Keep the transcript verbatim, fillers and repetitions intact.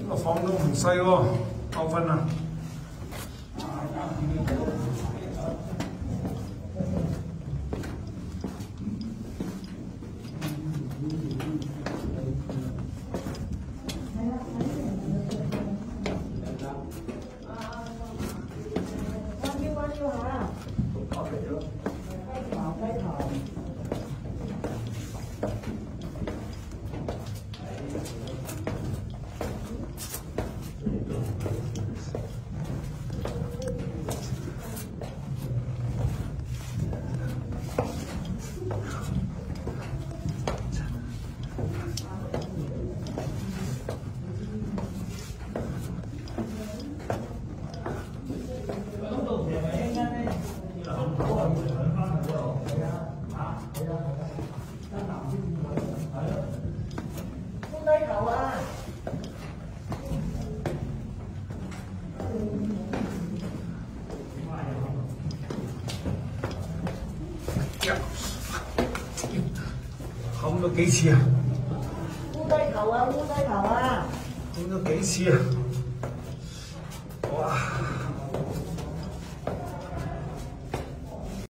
個房都唔細喎，夠瞓啦。冚咗幾次啊？烏低頭啊，烏低頭啊！整咗幾次啊？哇！